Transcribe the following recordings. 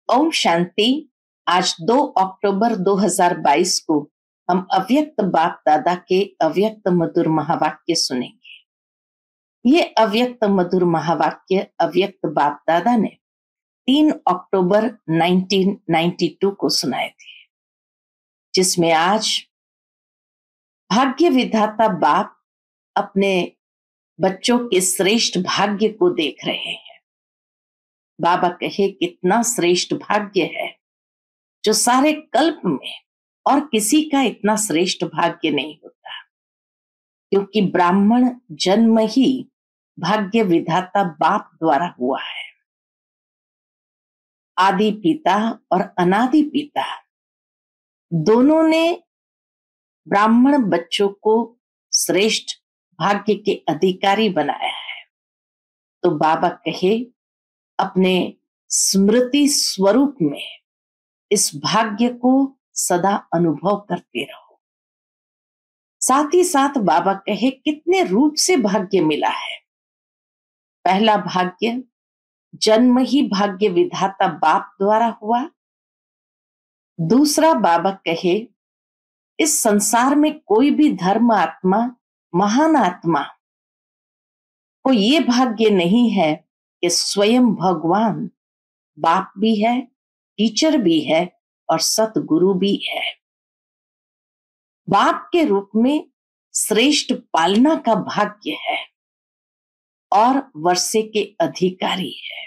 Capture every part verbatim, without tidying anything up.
ओम शांति। आज दो अक्टूबर दो हज़ार बाईस को हम अव्यक्त बाप दादा के अव्यक्त मधुर महावाक्य सुनेंगे। ये अव्यक्त मधुर महावाक्य अव्यक्त बाप दादा ने तीन अक्टूबर उन्नीस सौ बानवे को सुनाए थे, जिसमें आज भाग्य विधाता बाप अपने बच्चों के श्रेष्ठ भाग्य को देख रहे हैं। बाबा कहे कितना श्रेष्ठ भाग्य है जो सारे कल्प में और किसी का इतना श्रेष्ठ भाग्य नहीं होता, क्योंकि ब्राह्मण जन्म ही भाग्य विधाता बाप द्वारा हुआ है। आदि पिता और अनादि पिता दोनों ने ब्राह्मण बच्चों को श्रेष्ठ भाग्य के अधिकारी बनाया है। तो बाबा कहे अपने स्मृति स्वरूप में इस भाग्य को सदा अनुभव करते रहो। साथ ही साथ बाबा कहे कितने रूप से भाग्य मिला है। पहला भाग्य जन्म ही भाग्य विधाता बाप द्वारा हुआ। दूसरा बाबा कहे इस संसार में कोई भी धर्म आत्मा, महान आत्मा को ये भाग्य नहीं है कि स्वयं भगवान बाप भी है, टीचर भी है और सतगुरु भी है। बाप के रूप में श्रेष्ठ पालना का भाग्य है और वर्षे के अधिकारी है।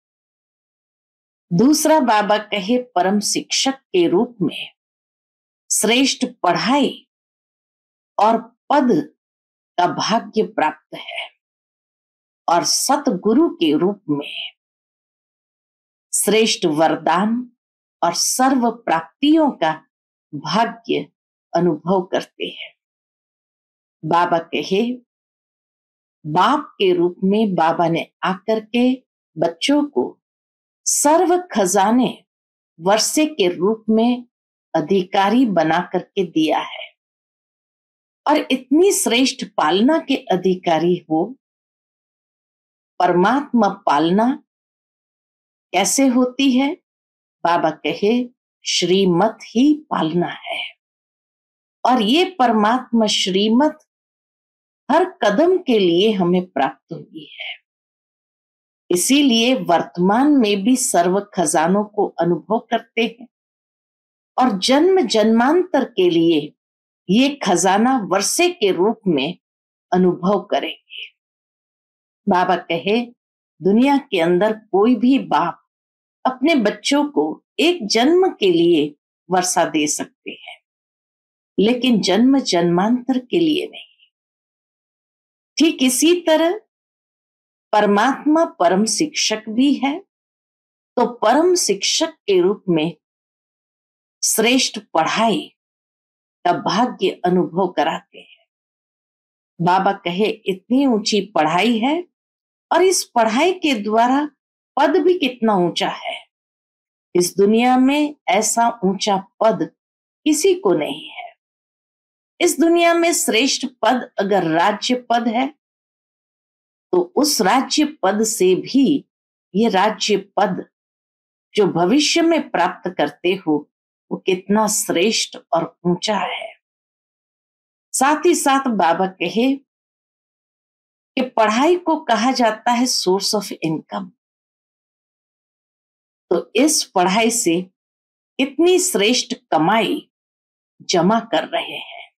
दूसरा बाबा कहे परम शिक्षक के रूप में श्रेष्ठ पढ़ाई और पद का भाग्य प्राप्त है और सतगुरु के रूप में श्रेष्ठ वरदान और सर्व प्राप्तियों का भाग्य अनुभव करते हैं। बाबा कहे बाप के रूप में बाबा ने आकर के बच्चों को सर्व खजाने वर्षे के रूप में अधिकारी बना करके दिया है। और इतनी श्रेष्ठ पालना के अधिकारी हो। परमात्मा पालना कैसे होती है? बाबा कहे श्रीमत ही पालना है। और ये परमात्मा श्रीमत हर कदम के लिए हमें प्राप्त हुई है। इसीलिए वर्तमान में भी सर्व खजानों को अनुभव करते हैं और जन्म जन्मांतर के लिए ये खजाना वर्षे के रूप में अनुभव करेंगे। बाबा कहे दुनिया के अंदर कोई भी बाप अपने बच्चों को एक जन्म के लिए वर्षा दे सकते हैं, लेकिन जन्म जन्मांतर के लिए नहीं। ठीक इसी तरह परमात्मा परम शिक्षक भी है, तो परम शिक्षक के रूप में श्रेष्ठ पढ़ाई का भाग्य अनुभव कराते हैं। बाबा कहे इतनी ऊंची पढ़ाई है और इस पढ़ाई के द्वारा पद भी कितना ऊंचा है। इस दुनिया में ऐसा ऊंचा पद किसी को नहीं है। इस दुनिया में श्रेष्ठ पद अगर राज्य पद है तो उस राज्य पद से भी ये राज्य पद जो भविष्य में प्राप्त करते हो वो कितना श्रेष्ठ और ऊंचा है। साथ ही साथ बाबा कहे कि पढ़ाई को कहा जाता है सोर्स ऑफ इनकम। तो इस पढ़ाई से कितनी श्रेष्ठ कमाई जमा कर रहे हैं,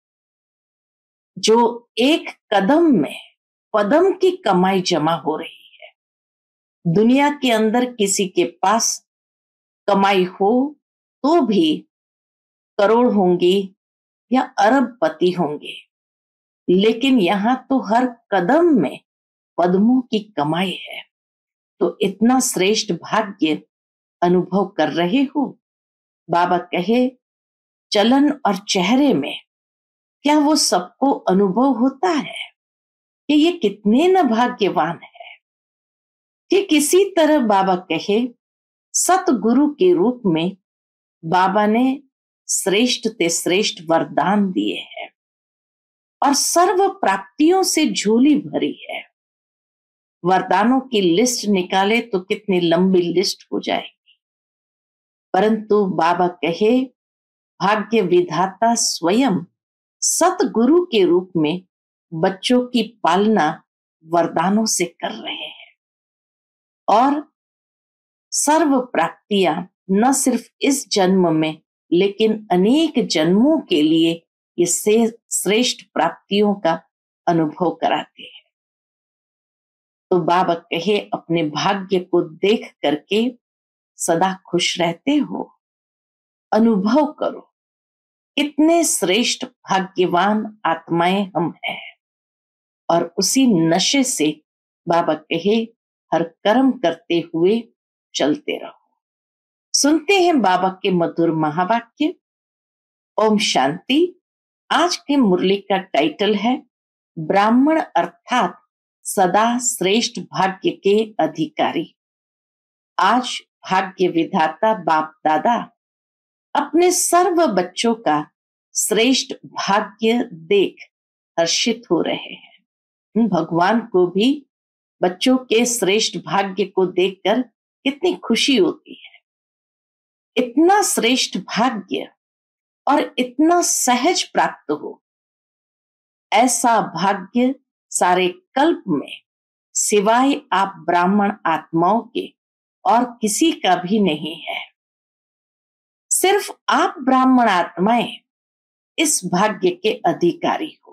जो एक कदम में पदम की कमाई जमा हो रही है। दुनिया के अंदर किसी के पास कमाई हो तो भी करोड़ होंगी या अरबपति होंगे, लेकिन यहां तो हर कदम में पद्मों की कमाई है। तो इतना श्रेष्ठ भाग्य अनुभव कर रहे हो। बाबा कहे चलन और चेहरे में क्या वो सबको अनुभव होता है कि ये कितने न भाग्यवान है। ठीक इसी तरह बाबा कहे सतगुरु के रूप में बाबा ने श्रेष्ठ ते श्रेष्ठ वरदान दिए हैं और सर्व प्राप्तियों से झोली भरी है। वरदानों की लिस्ट निकाले तो कितनी लंबी लिस्ट हो जाएगी। परंतु बाबा कहे भाग्य विधाता स्वयं सतगुरु के रूप में बच्चों की पालना वरदानों से कर रहे हैं और सर्व प्राप्तियां न सिर्फ इस जन्म में लेकिन अनेक जन्मों के लिए ये श्रेष्ठ प्राप्तियों का अनुभव कराते हैं। तो बाबा कहे अपने भाग्य को देख करके सदा खुश रहते हो, अनुभव करो कितने श्रेष्ठ भाग्यवान आत्माएं हम हैं। और उसी नशे से बाबा कहे हर कर्म करते हुए चलते रहो। सुनते हैं बाबा के मधुर महावाक्य। ओम शांति। आज के मुरली का टाइटल है ब्राह्मण अर्थात सदा श्रेष्ठ भाग्य के अधिकारी। आज भाग्य विधाता बाप दादा अपने सर्व बच्चों का श्रेष्ठ भाग्य देख हर्षित हो रहे हैं। भगवान को भी बच्चों के श्रेष्ठ भाग्य को देखकर कितनी खुशी होती है। इतना श्रेष्ठ भाग्य और इतना सहज प्राप्त हो, ऐसा भाग्य सारे कल्प में सिवाय आप ब्राह्मण आत्माओं के और किसी का भी नहीं है। सिर्फ आप ब्राह्मण आत्माएं इस भाग्य के अधिकारी हो।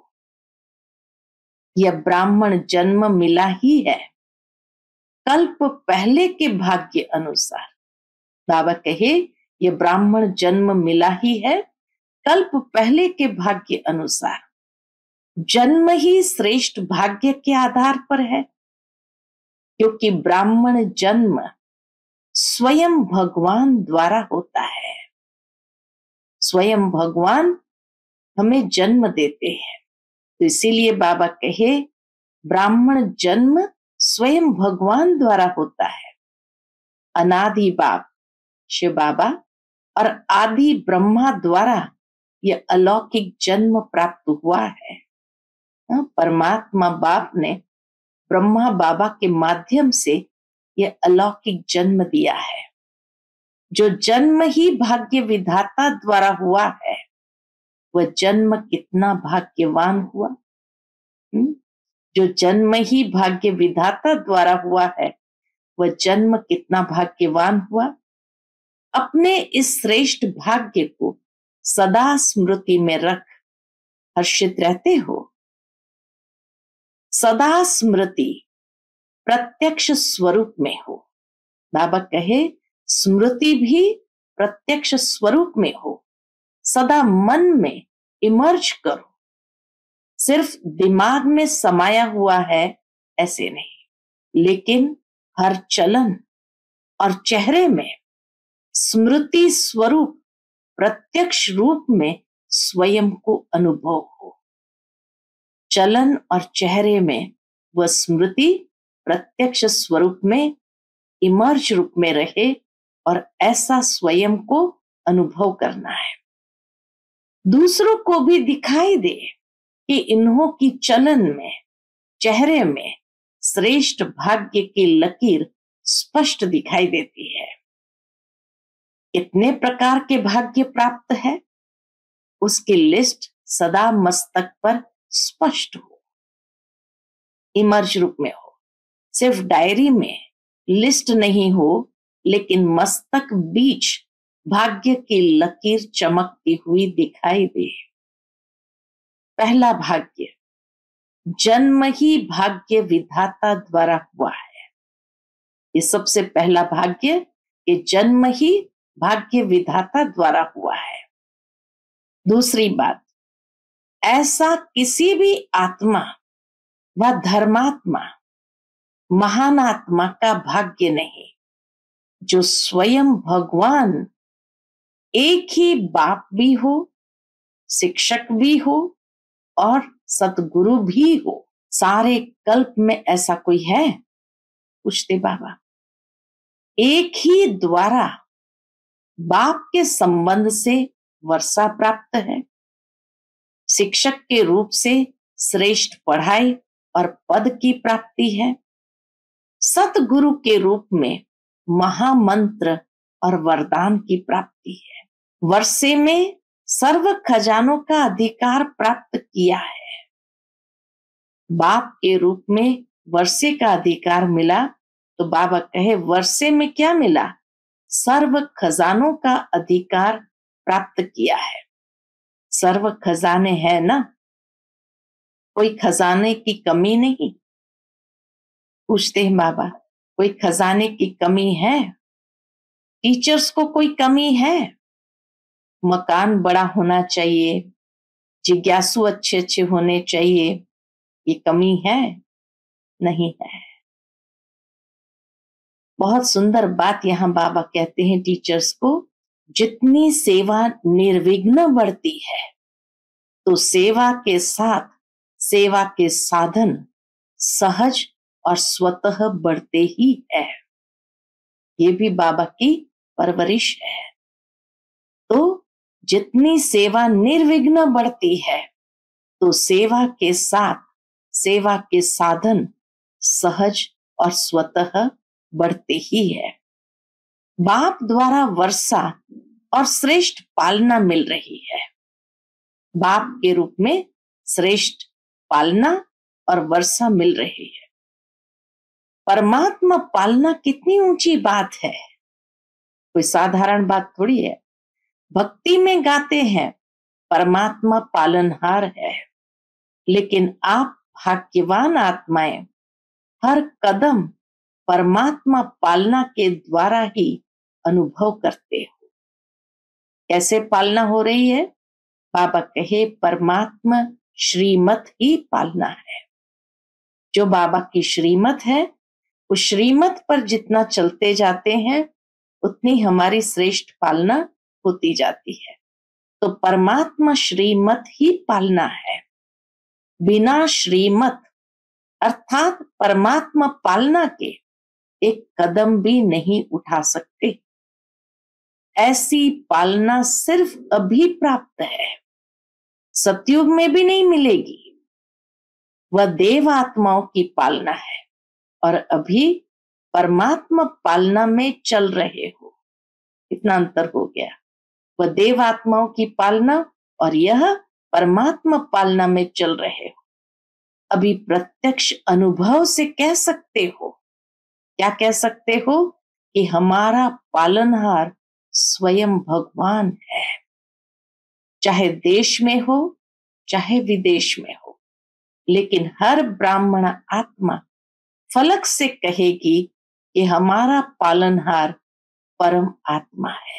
यह ब्राह्मण जन्म मिला ही है कल्प पहले के भाग्य अनुसार। बाबा कहे यह ब्राह्मण जन्म मिला ही है कल्प पहले के भाग्य अनुसार। जन्म ही श्रेष्ठ भाग्य के आधार पर है, क्योंकि ब्राह्मण जन्म स्वयं भगवान द्वारा होता है। स्वयं भगवान हमें जन्म देते हैं। तो इसीलिए बाबा कहे ब्राह्मण जन्म स्वयं भगवान द्वारा होता है। अनादि बाप शिव बाबा और आदि ब्रह्मा द्वारा यह अलौकिक जन्म प्राप्त हुआ है। परमात्मा बाप ने ब्रह्मा बाबा के माध्यम से यह अलौकिक जन्म दिया है। जो जन्म ही भाग्य विधाता द्वारा हुआ है वह जन्म कितना भाग्यवान हुआ। जो जन्म ही भाग्य विधाता द्वारा हुआ है वह जन्म कितना भाग्यवान हुआ। अपने इस श्रेष्ठ भाग्य को सदा स्मृति में रख हर्षित रहते हो। सदा स्मृति प्रत्यक्ष स्वरूप में हो। बाबा कहे स्मृति भी प्रत्यक्ष स्वरूप में हो। सदा मन में इमर्ज करो। सिर्फ दिमाग में समाया हुआ है ऐसे नहीं, लेकिन हर चलन और चेहरे में स्मृति स्वरूप प्रत्यक्ष रूप में स्वयं को अनुभव हो। चलन और चेहरे में वह स्मृति प्रत्यक्ष स्वरूप में इमर्ज रूप में रहे और ऐसा स्वयं को अनुभव करना है। दूसरों को भी दिखाई दे कि इन्हों की चलन में चेहरे में श्रेष्ठ भाग्य की लकीर स्पष्ट दिखाई देती है। कितने प्रकार के भाग्य प्राप्त है उसकी लिस्ट सदा मस्तक पर स्पष्ट हो, इमर्ज रूप में हो। सिर्फ डायरी में लिस्ट नहीं हो, लेकिन मस्तक बीच भाग्य की लकीर चमकती हुई दिखाई दे। पहला भाग्य जन्म ही भाग्य विधाता द्वारा हुआ है। ये सबसे पहला भाग्य कि जन्म ही भाग्य विधाता द्वारा हुआ है। दूसरी बात, ऐसा किसी भी आत्मा व धर्मात्मा महान आत्मा का भाग्य नहीं जो स्वयं भगवान एक ही बाप भी हो, शिक्षक भी हो और सतगुरु भी हो। सारे कल्प में ऐसा कोई है? पूछते बाबा। एक ही द्वारा बाप के संबंध से वर्षा प्राप्त है। शिक्षक के रूप से श्रेष्ठ पढ़ाई और पद की प्राप्ति है। सतगुरु के रूप में महामंत्र और वरदान की प्राप्ति है। वर्षे में सर्व खजानों का अधिकार प्राप्त किया है। बाप के रूप में वर्षे का अधिकार मिला, तो बाबा कहे वर्षे में क्या मिला? सर्व खजानों का अधिकार प्राप्त किया है। सर्व खजाने हैं ना, कोई खजाने की कमी नहीं। पूछते हैं बाबा, कोई खजाने की कमी है? टीचर्स को कोई कमी है? मकान बड़ा होना चाहिए, जिज्ञासु अच्छे अच्छे होने चाहिए, ये कमी है? नहीं है। बहुत सुंदर बात यहाँ बाबा कहते हैं टीचर्स को, जितनी सेवा निर्विघ्न बढ़ती है, तो सेवा के साथ सेवा के साधन सहज और स्वतः बढ़ते ही है। ये भी बाबा की परवरिश है। तो जितनी सेवा निर्विघ्न बढ़ती है, तो सेवा के साथ सेवा के साधन सहज और स्वतः बढ़ते ही है। बाप द्वारा वर्षा और श्रेष्ठ पालना मिल रही है। बाप के रूप में श्रेष्ठ पालना और वर्षा मिल रही है। परमात्मा पालना कितनी ऊंची बात है, कोई साधारण बात थोड़ी है। भक्ति में गाते हैं परमात्मा पालनहार है, लेकिन आप भाग्यवान आत्माएं हर कदम परमात्मा पालना के द्वारा ही अनुभव करते हो। कैसे पालना हो रही है? बाबा कहे परमात्मा श्रीमत ही पालना है। जो बाबा की श्रीमत है, उस श्रीमत पर जितना चलते जाते हैं, उतनी हमारी श्रेष्ठ पालना होती जाती है। तो परमात्मा श्रीमत ही पालना है। बिना श्रीमत अर्थात परमात्मा पालना के एक कदम भी नहीं उठा सकते। ऐसी पालना सिर्फ अभी प्राप्त है, सतयुग में भी नहीं मिलेगी। वह देव आत्माओं की पालना है और अभी परमात्मा पालना में चल रहे हो। इतना अंतर हो गया। वह देव आत्माओं की पालना और यह परमात्मा पालना में चल रहे हो। अभी प्रत्यक्ष अनुभव से कह सकते हो, क्या कह सकते हो? कि हमारा पालनहार स्वयं भगवान है। चाहे देश में हो चाहे विदेश में हो, लेकिन हर ब्राह्मण आत्मा फलक से कहेगी कि हमारा पालनहार परम आत्मा है।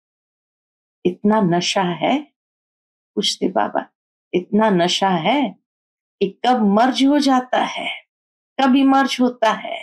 इतना नशा है, पूछते बाबा, इतना नशा है कि कब मर्ज हो जाता है, कब इमर्ज होता है।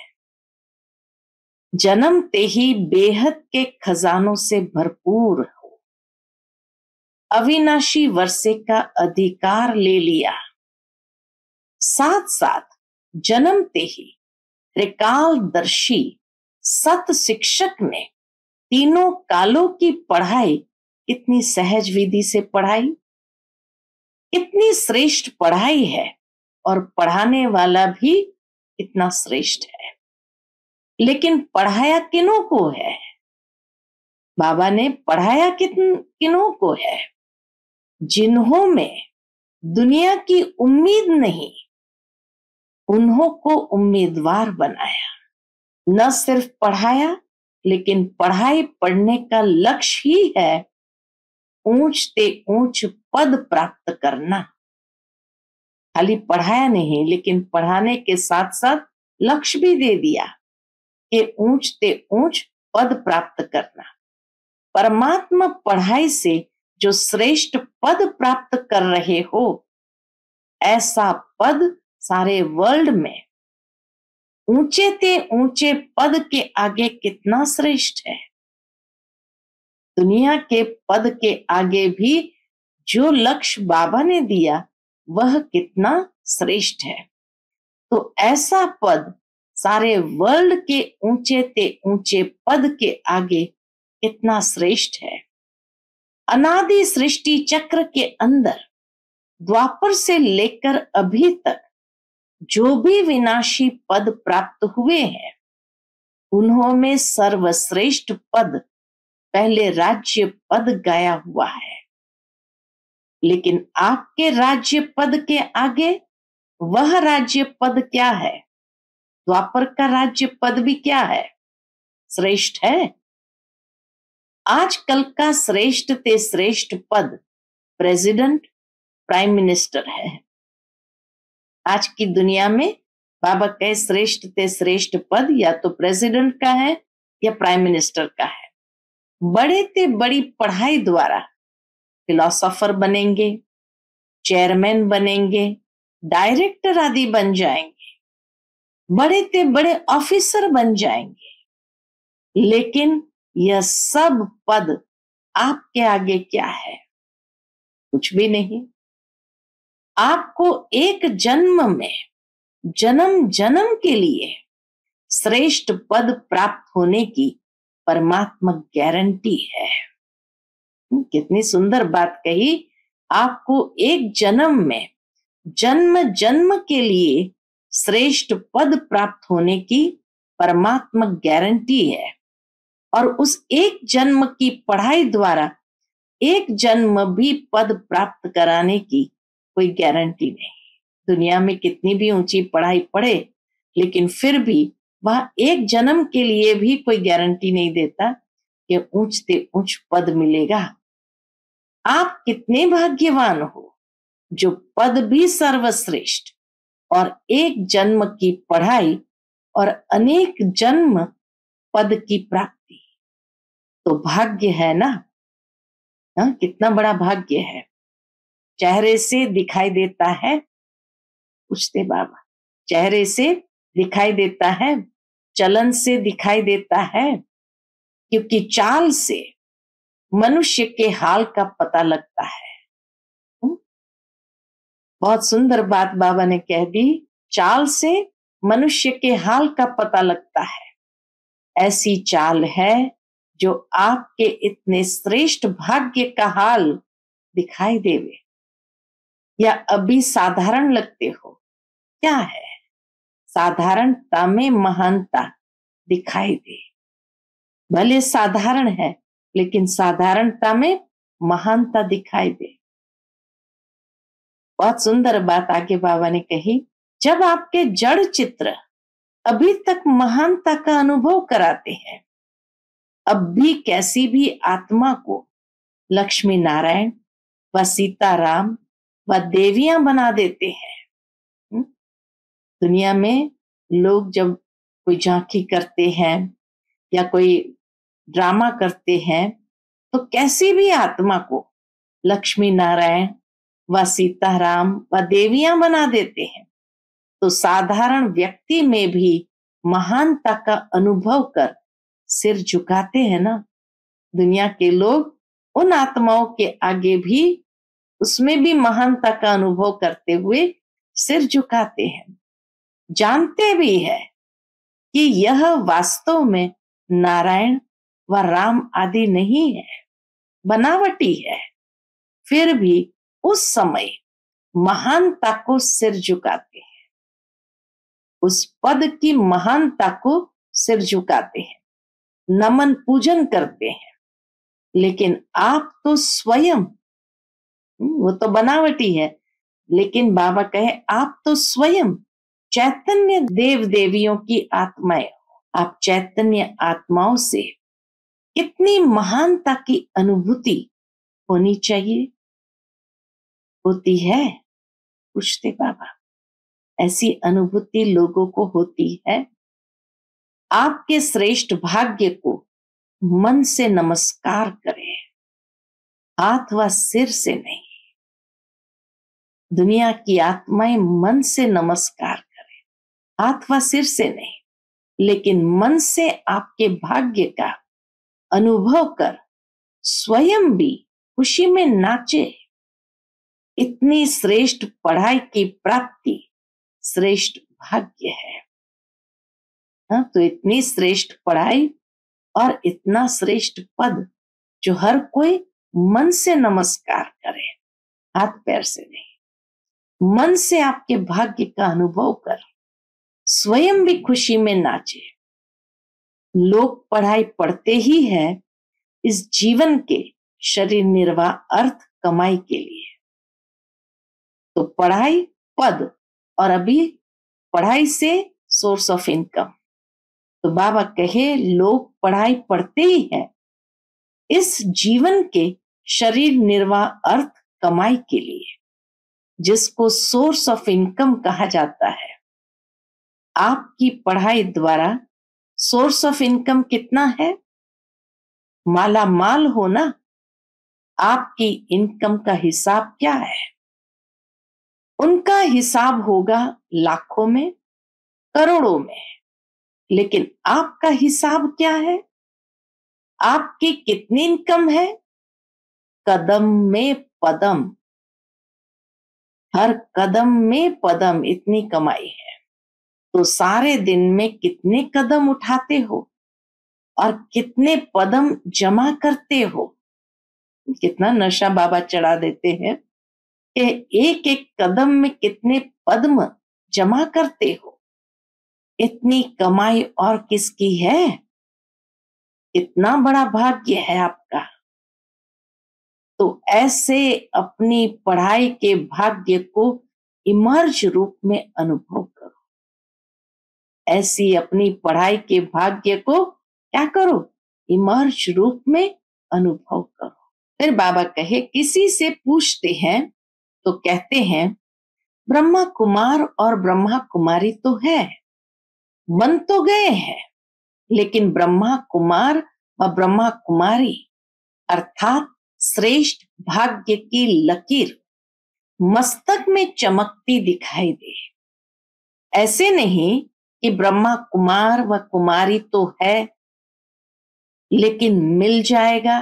जन्मते ही बेहद के खजानों से भरपूर हो, अविनाशी वर्षे का अधिकार ले लिया। साथ साथ जन्मते ही त्रिकालदर्शी सत शिक्षक ने तीनों कालों की पढ़ाई इतनी सहज विधि से पढ़ाई। इतनी श्रेष्ठ पढ़ाई है और पढ़ाने वाला भी इतना श्रेष्ठ है। लेकिन पढ़ाया किनों को है? बाबा ने पढ़ाया किन किनों को है? जिन्हों में दुनिया की उम्मीद नहीं, उन्हों को उम्मीदवार बनाया। न सिर्फ पढ़ाया, लेकिन पढ़ाई पढ़ने का लक्ष्य ही है ऊंच ते ऊंच पद प्राप्त करना। खाली पढ़ाया नहीं, लेकिन पढ़ाने के साथ साथ लक्ष्य भी दे दिया कि ऊंच ते ऊंच पद प्राप्त करना। परमात्मा पढ़ाई से जो श्रेष्ठ पद प्राप्त कर रहे हो, ऐसा पद सारे वर्ल्ड में ऊंचे ते ऊंचे पद के आगे कितना श्रेष्ठ है। दुनिया के पद के आगे भी जो लक्ष्य बाबा ने दिया, वह कितना श्रेष्ठ है। तो ऐसा पद सारे वर्ल्ड के ऊंचे ते ऊंचे पद के आगे कितना श्रेष्ठ है। अनादि सृष्टि चक्र के अंदर द्वापर से लेकर अभी तक जो भी विनाशी पद प्राप्त हुए हैं, उन्हों में सर्वश्रेष्ठ पद पहले राज्य पद गाया हुआ है, लेकिन आपके राज्य पद के आगे वह राज्य पद क्या है? द्वापर का राज्य पद भी क्या है? श्रेष्ठ है। आजकल का श्रेष्ठ ते श्रेष्ठ पद प्रेसिडेंट, प्राइम मिनिस्टर है। आज की दुनिया में बाबा कहे श्रेष्ठ ते श्रेष्ठ पद या तो प्रेसिडेंट का है या प्राइम मिनिस्टर का है। बड़े ते बड़ी पढ़ाई द्वारा फिलोसोफर बनेंगे, चेयरमैन बनेंगे, डायरेक्टर आदि बन जाएंगे, बड़े ते बड़े ऑफिसर बन जाएंगे, लेकिन यह सब पद आपके आगे क्या है? कुछ भी नहीं। आपको एक जन्म में, जन्म जन्म के लिए श्रेष्ठ पद प्राप्त होने की परमात्मा गारंटी है। कितनी सुंदर बात कही। आपको एक जन्म में, जन्म जन्म के लिए श्रेष्ठ पद प्राप्त होने की परमात्मा गारंटी है। और उस एक जन्म की पढ़ाई द्वारा एक जन्म भी पद प्राप्त कराने की कोई गारंटी नहीं। दुनिया में कितनी भी ऊंची पढ़ाई पढ़े, लेकिन फिर भी वह एक जन्म के लिए भी कोई गारंटी नहीं देता कि ऊंचते ऊंच पद मिलेगा। आप कितने भाग्यवान हो जो पद भी सर्वश्रेष्ठ और एक जन्म की पढ़ाई और अनेक जन्म पद की प्राप्ति, तो भाग्य है ना। हा? कितना बड़ा भाग्य है। चेहरे से दिखाई देता है, पूछते बाबा, चेहरे से दिखाई देता है, चलन से दिखाई देता है, क्योंकि चाल से मनुष्य के हाल का पता लगता है। हुँ? बहुत सुंदर बात बाबा ने कह दी, चाल से मनुष्य के हाल का पता लगता है। ऐसी चाल है जो आपके इतने श्रेष्ठ भाग्य का हाल दिखाई देवे। या अभी साधारण लगते हो, क्या है? साधारणता में महानता दिखाई दे। भले साधारण है, लेकिन साधारणता में महानता दिखाई दे। बहुत सुंदर बात आगे बाबा ने कही, जब आपके जड़ चित्र अभी तक महानता का अनुभव कराते हैं, अब भी कैसी भी आत्मा को लक्ष्मी नारायण व सीताराम व देवियां बना देते हैं। दुनिया में लोग जब कोई झांकी करते हैं या कोई ड्रामा करते हैं, तो कैसी भी आत्मा को लक्ष्मी नारायण व सीताराम व देवियां बना देते हैं। तो साधारण व्यक्ति में भी महानता का अनुभव कर सिर झुकाते हैं ना। दुनिया के लोग उन आत्माओं के आगे भी, उसमें भी महानता का अनुभव करते हुए सिर झुकाते हैं। जानते भी है कि यह वास्तव में नारायण व राम आदि नहीं है, बनावटी है, फिर भी उस समय महानता को सिर झुकाते हैं, उस पद की महानता को सिर झुकाते हैं, नमन पूजन करते हैं। लेकिन आप तो स्वयं, वो तो बनावटी है, लेकिन बाबा कहे आप तो स्वयं चैतन्य देव देवियों की आत्माएं हो। आप चैतन्य आत्माओं से कितनी महानता की अनुभूति होनी चाहिए, होती है? पूछते बाबा। ऐसी अनुभूति लोगों को होती है। आपके श्रेष्ठ भाग्य को मन से नमस्कार करें, हाथ व सिर से नहीं। दुनिया की आत्माएं मन से नमस्कार करें, हाथ व सिर से नहीं, लेकिन मन से आपके भाग्य का अनुभव कर स्वयं भी खुशी में नाचे। इतनी श्रेष्ठ पढ़ाई की प्राप्ति श्रेष्ठ भाग्य है। हाँ, तो इतनी श्रेष्ठ पढ़ाई और इतना श्रेष्ठ पद जो हर कोई मन से नमस्कार करे, हाथ पैर से नहीं, मन से आपके भाग्य का अनुभव कर स्वयं भी खुशी में नाचे। लोग पढ़ाई पढ़ते ही है, इस जीवन के शरीर निर्वाह अर्थ कमाई के लिए। तो पढ़ाई पद, और अभी पढ़ाई से सोर्स ऑफ इनकम। तो बाबा कहे लोग पढ़ाई पढ़ते ही है इस जीवन के शरीर निर्वाह अर्थ कमाई के लिए, जिसको सोर्स ऑफ इनकम कहा जाता है। आपकी पढ़ाई द्वारा सोर्स ऑफ इनकम कितना है? माला माल हो ना। आपकी इनकम का हिसाब क्या है? उनका हिसाब होगा लाखों में, करोड़ों में। लेकिन आपका हिसाब क्या है? आपकी कितनी इनकम है? कदम में पदम, हर कदम में पदम, इतनी कमाई है। तो सारे दिन में कितने कदम उठाते हो और कितने पदम जमा करते हो? कितना नशा बाबा चढ़ा देते हैं कि एक एक कदम में कितने पद्म जमा करते हो। इतनी कमाई और किसकी है? इतना बड़ा भाग्य है आपका। तो ऐसे अपनी पढ़ाई के भाग्य को इमर्ज रूप में अनुभव करो। ऐसी अपनी पढ़ाई के भाग्य को क्या करो? इमर्ज रूप में अनुभव करो। फिर बाबा कहे किसी से पूछते हैं तो कहते हैं ब्रह्मा कुमार और ब्रह्मा कुमारी तो है, बन तो गए हैं, लेकिन ब्रह्मा कुमार और ब्रह्मा कुमारी अर्थात श्रेष्ठ भाग्य की लकीर मस्तक में चमकती दिखाई दे। ऐसे नहीं कि ब्रह्मा कुमार व कुमारी तो है लेकिन मिल जाएगा,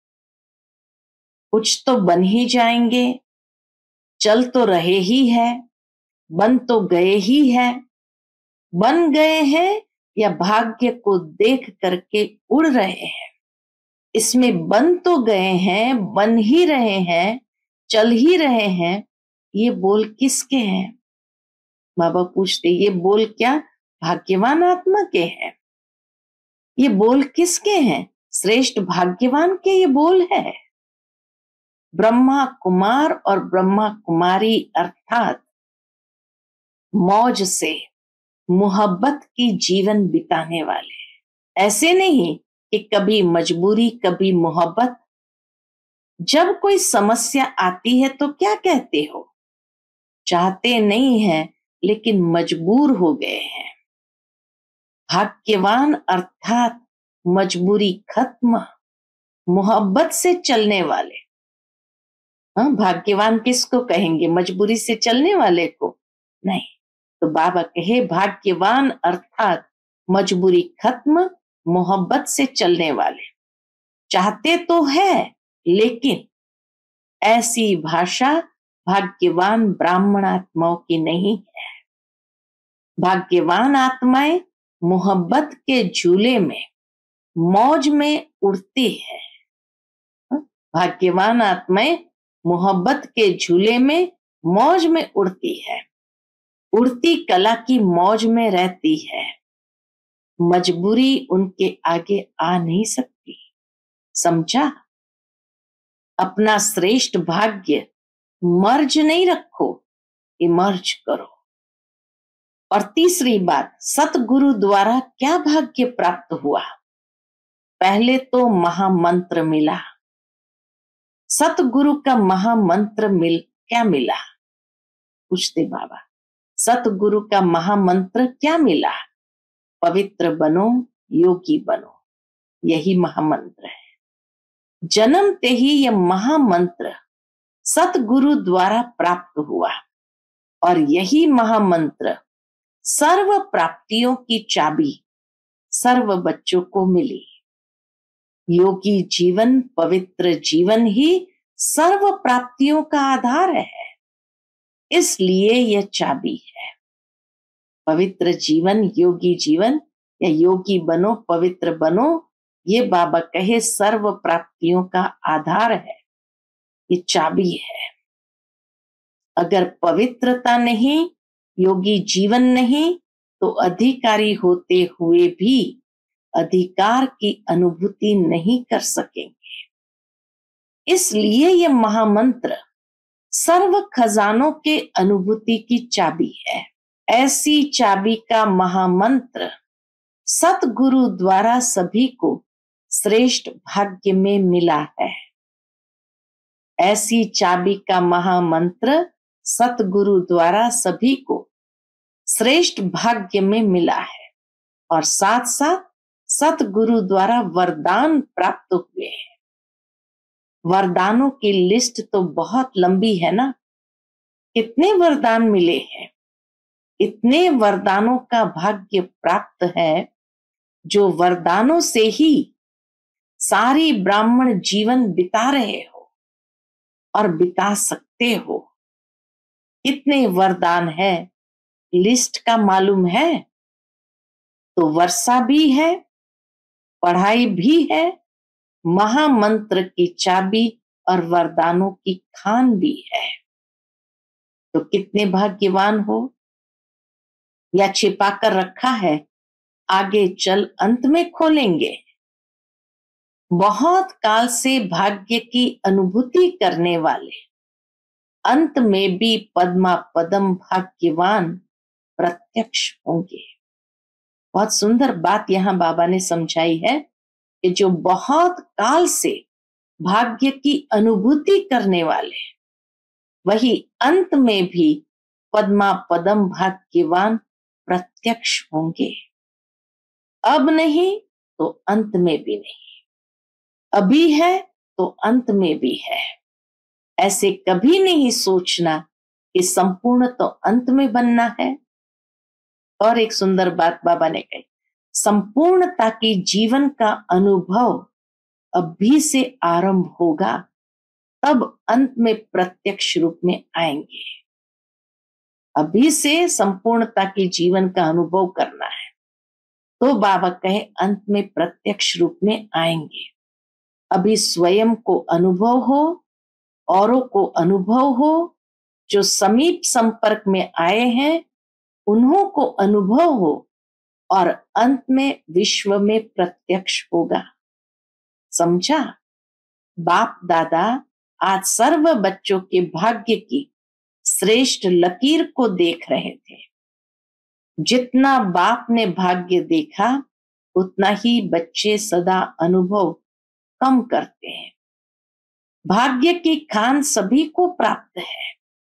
कुछ तो बन ही जाएंगे, चल तो रहे ही है, बन तो गए ही है। बन गए हैं या भाग्य को देख करके उड़ रहे हैं? इसमें बन तो गए हैं, बन ही रहे हैं, चल ही रहे हैं। ये बोल किसके हैं? बाबा पूछते ये बोल क्या भाग्यवान आत्मा के हैं? ये बोल किसके हैं? श्रेष्ठ भाग्यवान के ये बोल है। ब्रह्मा कुमार और ब्रह्मा कुमारी अर्थात मौज से मोहब्बत की जीवन बिताने वाले। ऐसे नहीं कि कभी मजबूरी कभी मोहब्बत। जब कोई समस्या आती है तो क्या कहते हो? चाहते नहीं है लेकिन मजबूर हो गए हैं। भाग्यवान अर्थात मजबूरी खत्म, मोहब्बत से चलने वाले। हाँ, भाग्यवान किसको कहेंगे? मजबूरी से चलने वाले को नहीं। तो बाबा कहे भाग्यवान अर्थात मजबूरी खत्म, मोहब्बत से चलने वाले। चाहते तो है लेकिन ऐसी भाषा भाग्यवान ब्राह्मण आत्माओं की नहीं है। भाग्यवान आत्माएं मोहब्बत के झूले में मौज में उड़ती है। भाग्यवान आत्माएं मोहब्बत के झूले में मौज में उड़ती है, उड़ती कला की मौज में रहती है। मजबूरी उनके आगे आ नहीं सकती। समझा? अपना श्रेष्ठ भाग्य मर्ज नहीं रखो, इमर्ज करो। और तीसरी बात, सतगुरु द्वारा क्या भाग्य प्राप्त हुआ? पहले तो महामंत्र मिला। सतगुरु का महामंत्र मिल क्या मिला? पूछते बाबा, सतगुरु का महामंत्र क्या मिला? पवित्र बनो, योगी बनो, यही महामंत्र है। जन्मते ही यह महामंत्र सतगुरु द्वारा प्राप्त हुआ और यही महामंत्र सर्व प्राप्तियों की चाबी सर्व बच्चों को मिली। योगी जीवन, पवित्र जीवन ही सर्व प्राप्तियों का आधार है, इसलिए यह चाबी है। पवित्र जीवन, योगी जीवन या योगी बनो, पवित्र बनो, ये बाबा कहे सर्व प्राप्तियों का आधार है, ये चाबी है। अगर पवित्रता नहीं, योगी जीवन नहीं, तो अधिकारी होते हुए भी अधिकार की अनुभूति नहीं कर सकेंगे। इसलिए ये महामंत्र सर्व खजानों के अनुभूति की चाबी है। ऐसी चाबी का महामंत्र सतगुरु द्वारा सभी को श्रेष्ठ भाग्य में मिला है। ऐसी चाबी का महामंत्र सतगुरु द्वारा सभी को श्रेष्ठ भाग्य में मिला है और साथ साथ सतगुरु द्वारा वरदान प्राप्त हुए हैं। वरदानों की लिस्ट तो बहुत लंबी है ना, कितने वरदान मिले हैं। इतने वरदानों का भाग्य प्राप्त है जो वरदानों से ही सारी ब्राह्मण जीवन बिता रहे हो और बिता सकते हो। कितने वरदान है लिस्ट का मालूम है? तो वर्षा भी है, पढ़ाई भी है, महामंत्र की चाबी और वरदानों की खान भी है। तो कितने भाग्यवान हो। या छिपा कर रखा है, आगे चल अंत में खोलेंगे। बहुत काल से भाग्य की अनुभूति करने वाले अंत में भी पद्मा पदम भाग्यवान प्रत्यक्ष होंगे। बहुत सुंदर बात यहां बाबा ने समझाई है कि जो बहुत काल से भाग्य की अनुभूति करने वाले वही अंत में भी पद्मा पदम भाग्यवान प्रत्यक्ष होंगे। अब नहीं तो अंत में भी नहीं, अभी है तो अंत में भी है। ऐसे कभी नहीं सोचना कि संपूर्ण तो अंत में बनना है। और एक सुंदर बात बाबा ने कही, संपूर्णता की जीवन का अनुभव अभी से आरंभ होगा, तब अंत में प्रत्यक्ष रूप में आएंगे। अभी से संपूर्णता की जीवन का अनुभव करना है तो बाबा कहे अंत में प्रत्यक्ष रूप में आएंगे। अभी स्वयं को अनुभव हो, औरों को अनुभव हो, जो समीप संपर्क में आए हैं उन्हों को अनुभव हो और अंत में विश्व में प्रत्यक्ष होगा। समझा? बाप दादा आज सर्व बच्चों के भाग्य की श्रेष्ठ लकीर को देख रहे थे। जितना बाप ने भाग्य देखा उतना ही बच्चे सदा अनुभव कम करते हैं। भाग्य की खान सभी को प्राप्त है।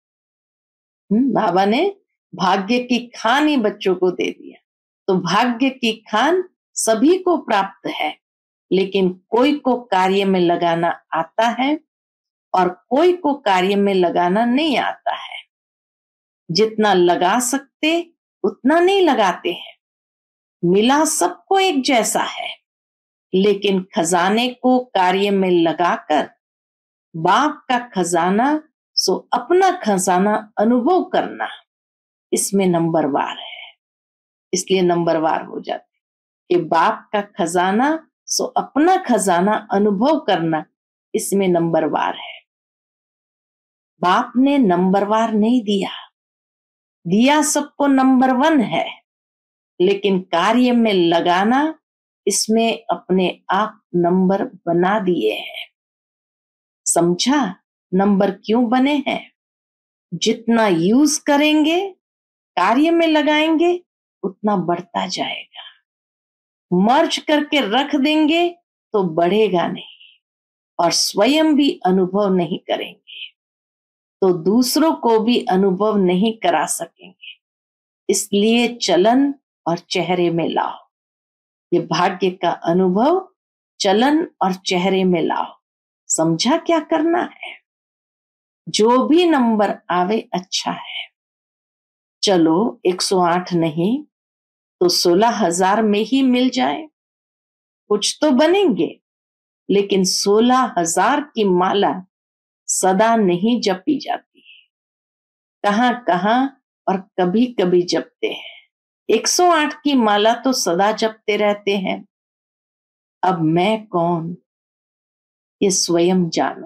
बाबा ने भाग्य की खान ही बच्चों को दे दिया, तो भाग्य की खान सभी को प्राप्त है, लेकिन कोई को कार्य में लगाना आता है और कोई को कार्य में लगाना नहीं आता है। जितना लगा सकते उतना नहीं लगाते हैं। मिला सबको एक जैसा है, लेकिन खजाने को कार्य में लगाकर बाप का खजाना सो अपना खजाना अनुभव करना, इसमें नंबरवार है। इसलिए नंबरवार हो जाते कि बाप का खजाना सो अपना खजाना अनुभव करना, इसमें नंबरवार है। बाप ने नंबरवार नहीं दिया, दिया सबको नंबर वन है, लेकिन कार्य में लगाना इसमें अपने आप नंबर बना दिए हैं। समझा नंबर क्यों बने हैं? जितना यूज करेंगे, कार्य में लगाएंगे, उतना बढ़ता जाएगा। मर्ज करके रख देंगे तो बढ़ेगा नहीं और स्वयं भी अनुभव नहीं करेंगे तो दूसरों को भी अनुभव नहीं करा सकेंगे। इसलिए चलन और चेहरे में लाओ। ये भाग्य का अनुभव चलन और चेहरे में लाओ। समझा क्या करना है? जो भी नंबर आवे अच्छा है। चलो एक सौ आठ नहीं तो सोलह हजार में ही मिल जाए, कुछ तो बनेंगे, लेकिन सोलह हजार की माला सदा नहीं जपी जाती है। कहां कहां और कभी कभी जपते हैं। एक सौ आठ की माला तो सदा जपते रहते हैं। अब मैं कौन ये स्वयं जानो।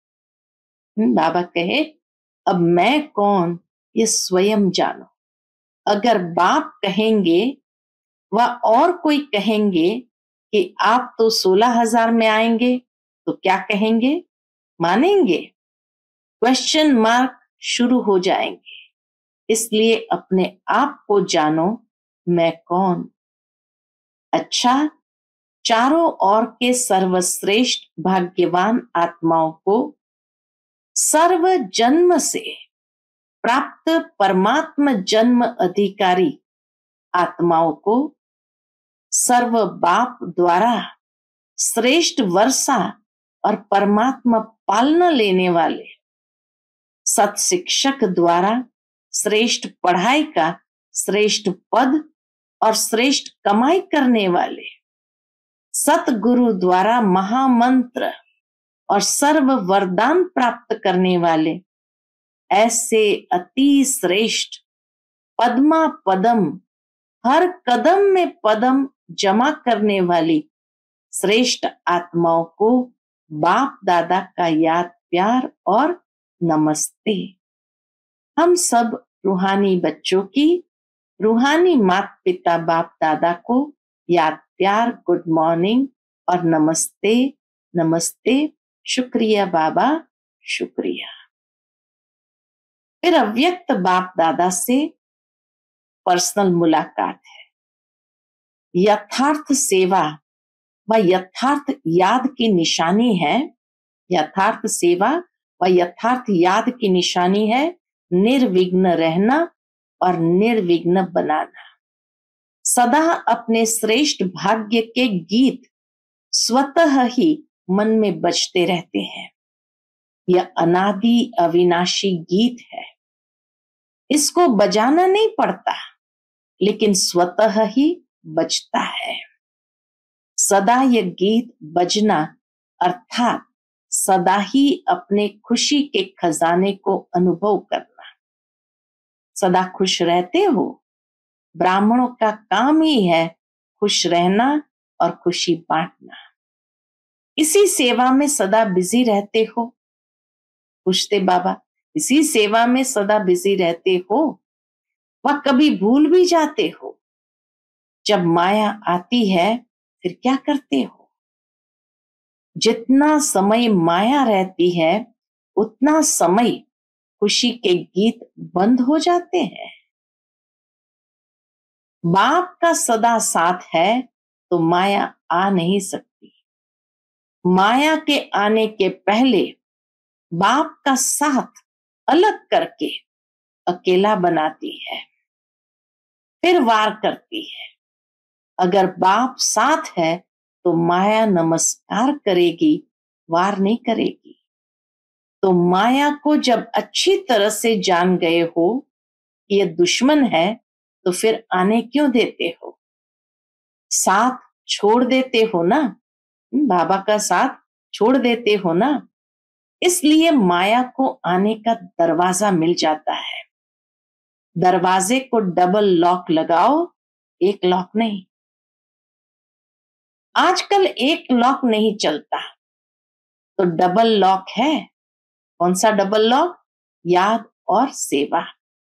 बाबा कहे अब मैं कौन ये स्वयं जानो। अगर बाप कहेंगे व और कोई कहेंगे कि आप तो सोलह हजार में आएंगे, तो क्या कहेंगे? मानेंगे? क्वेश्चन मार्क शुरू हो जाएंगे। इसलिए अपने आप को जानो, मैं कौन? अच्छा, चारों ओर के सर्वश्रेष्ठ भाग्यवान आत्माओं को सर्व जन्म से प्राप्त परमात्म जन्म अधिकारी आत्माओं को सर्व बाप द्वारा श्रेष्ठ वर्षा और परमात्मा पालना लेने वाले सत शिक्षक द्वारा श्रेष्ठ पढ़ाई का श्रेष्ठ पद और श्रेष्ठ कमाई करने वाले सतगुरु द्वारा महामंत्र और सर्व वरदान प्राप्त करने वाले ऐसे अति श्रेष्ठ पद्मा पदम, हर कदम में पदम जमा करने वाली श्रेष्ठ आत्माओं को बाप दादा का याद प्यार और नमस्ते। हम सब रूहानी बच्चों की रूहानी माता पिता बाप दादा को याद प्यार गुड मॉर्निंग और नमस्ते नमस्ते, शुक्रिया बाबा शुक्रिया। फिर अव्यक्त बाप दादा से पर्सनल मुलाकात है। यथार्थ सेवा व यथार्थ याद की निशानी है। यथार्थ सेवा व यथार्थ याद की निशानी है निर्विघ्न रहना और निर्विघ्न बनाना। सदा अपने श्रेष्ठ भाग्य के गीत स्वतः ही मन में बजते रहते हैं। यह अनादि अविनाशी गीत है। इसको बजाना नहीं पड़ता, लेकिन स्वतः ही बजता है। सदा यह गीत बजना अर्थात सदा ही अपने खुशी के खजाने को अनुभव करना। सदा खुश रहते हो। ब्राह्मणों का काम ही है खुश रहना और खुशी बांटना। इसी सेवा में सदा बिजी रहते हो। पूछते बाबा, इसी सेवा में सदा बिजी रहते हो व कभी भूल भी जाते हो। जब माया आती है फिर क्या करते हो? जितना समय माया रहती है उतना समय खुशी के गीत बंद हो जाते हैं। बाप का सदा साथ है तो माया आ नहीं सकती। माया के आने के पहले बाप का साथ अलग करके अकेला बनाती है, फिर वार करती है। अगर बाप साथ है तो माया नमस्कार करेगी, वार नहीं करेगी। तो माया को जब अच्छी तरह से जान गए हो कि ये दुश्मन है, तो फिर आने क्यों देते हो? साथ छोड़ देते हो ना, बाबा का साथ छोड़ देते हो ना, इसलिए माया को आने का दरवाजा मिल जाता है। दरवाजे को डबल लॉक लगाओ, एक लॉक नहीं। आजकल एक लॉक नहीं चलता, तो डबल लॉक है। कौन सा डबल लॉक? याद और सेवा।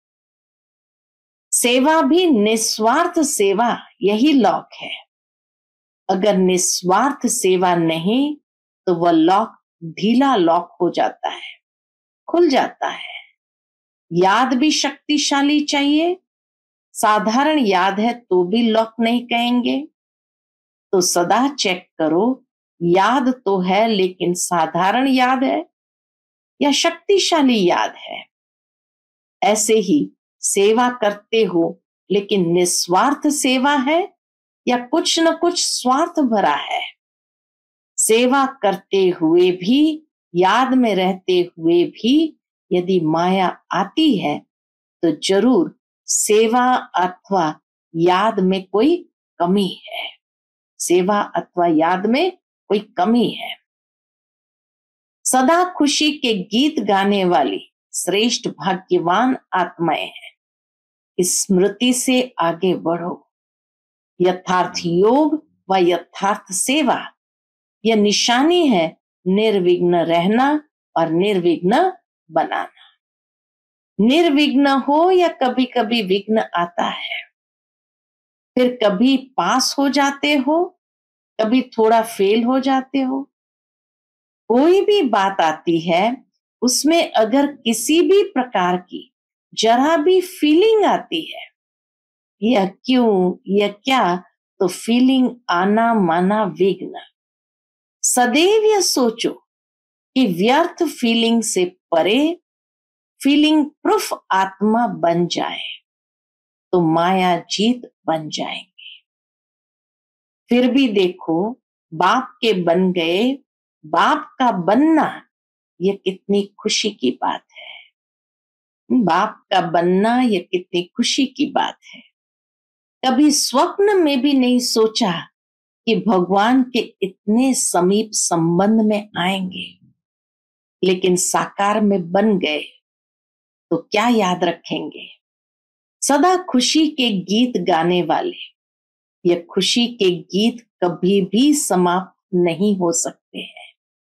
सेवा भी निस्वार्थ सेवा, यही लॉक है। अगर निस्वार्थ सेवा नहीं तो वह लॉक ढीला लॉक हो जाता है, खुल जाता है। याद भी शक्तिशाली चाहिए। साधारण याद है तो भी लॉक नहीं कहेंगे। तो सदा चेक करो, याद तो है लेकिन साधारण याद है या शक्तिशाली याद है। ऐसे ही सेवा करते हो लेकिन निस्वार्थ सेवा है या कुछ न कुछ स्वार्थ भरा है। सेवा करते हुए भी, याद में रहते हुए भी यदि माया आती है तो जरूर सेवा अथवा याद में कोई कमी है। सेवा अथवा याद में कोई कमी है। सदा खुशी के गीत गाने वाली श्रेष्ठ भाग्यवान आत्माएं हैं। इस स्मृति से आगे बढ़ो। यथार्थ योग व यथार्थ सेवा, यह निशानी है निर्विघ्न रहना और निर्विघ्न बनाना। निर्विघ्न हो या कभी कभी विघ्न आता है, फिर कभी पास हो जाते हो कभी थोड़ा फेल हो जाते हो। कोई भी बात आती है, उसमें अगर किसी भी प्रकार की जरा भी फीलिंग आती है, यह क्यों, यह क्या, तो फीलिंग आना माना विघ्न। सदैव यह सोचो कि व्यर्थ फीलिंग से परे फीलिंग प्रूफ आत्मा बन जाए तो माया जीत बन जाएंगे। फिर भी देखो, बाप के बन गए, बाप का बनना ये कितनी खुशी की बात है। बाप का बनना ये कितनी खुशी की बात है। कभी स्वप्न में भी नहीं सोचा कि भगवान के इतने समीप संबंध में आएंगे, लेकिन साकार में बन गए तो क्या याद रखेंगे। सदा खुशी के गीत गाने वाले, ये खुशी के गीत कभी भी समाप्त नहीं हो सकते हैं।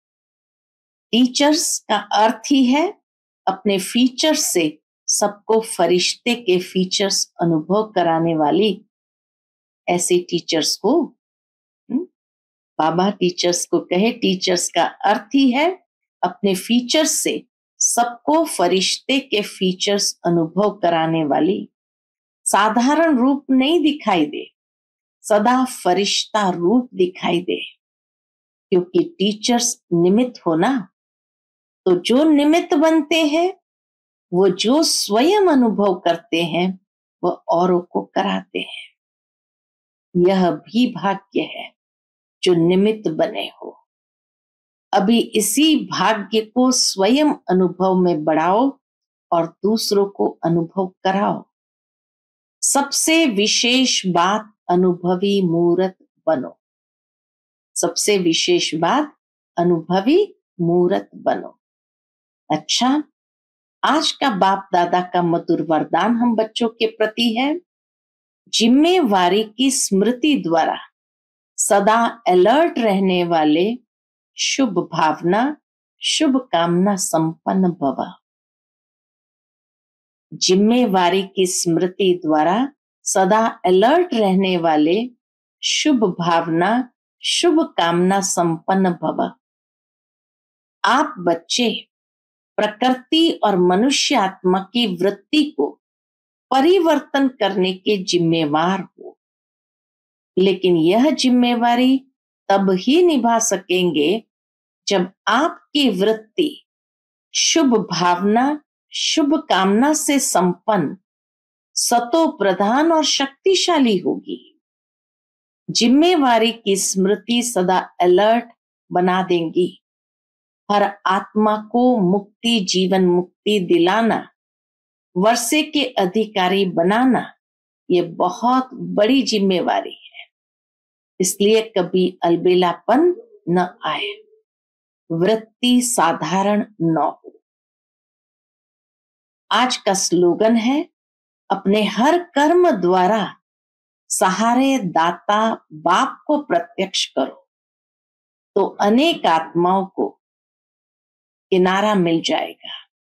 टीचर्स का अर्थ ही है अपने फीचर्स से सबको फरिश्ते के फीचर्स अनुभव कराने वाली। ऐसे टीचर्स को हुँ? बाबा टीचर्स को कहे, टीचर्स का अर्थ ही है अपने फीचर्स से सबको फरिश्ते के फीचर्स अनुभव कराने वाली। साधारण रूप नहीं दिखाई दे, सदा फरिश्ता रूप दिखाई दे, क्योंकि टीचर्स निमित्त हो ना। तो जो निमित्त बनते हैं, वो जो स्वयं अनुभव करते हैं, वह औरों को कराते हैं। यह भी भाग्य है जो निमित्त बने हो। अभी इसी भाग्य को स्वयं अनुभव में बढ़ाओ और दूसरों को अनुभव कराओ। सबसे विशेष बात, अनुभवी मूर्त बनो। सबसे विशेष बात, अनुभवी मूर्त बनो। अच्छा, आज का बाप दादा का मधुर वरदान हम बच्चों के प्रति है, जिम्मेवारी की स्मृति द्वारा सदा अलर्ट रहने वाले, शुभ भावना, शुभ कामना संपन्न भव। जिम्मेवारी की स्मृति द्वारा सदा अलर्ट रहने वाले, शुभ भावना, शुभ कामना संपन्न भव। आप बच्चे प्रकृति और मनुष्य आत्मा की वृत्ति को परिवर्तन करने के जिम्मेवार हो, लेकिन यह जिम्मेवारी तब ही निभा सकेंगे जब आपकी वृत्ति शुभ भावना, शुभ कामना से संपन्न, सतो प्रधान और शक्तिशाली होगी। जिम्मेवारी की स्मृति सदा अलर्ट बना देंगी। हर आत्मा को मुक्ति, जीवन मुक्ति दिलाना, वर्षे के अधिकारी बनाना, ये बहुत बड़ी जिम्मेवारी है। इसलिए कभी अलबेलापन न आए, वृत्ति साधारण न हो। आज का स्लोगन है, अपने हर कर्म द्वारा सहारे दाता बाप को प्रत्यक्ष करो तो अनेक आत्माओं को किनारा मिल जाएगा।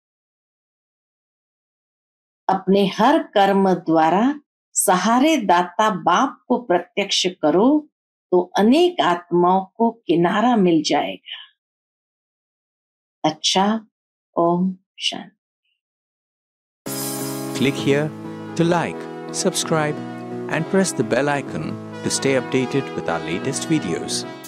अपने हर कर्म द्वारा सहारे दाता बाप को प्रत्यक्ष करो तो अनेक आत्माओं को किनारा मिल जाएगा। अच्छा, Om Shanti. Click here to like, subscribe and press the bell icon to stay updated with our latest videos.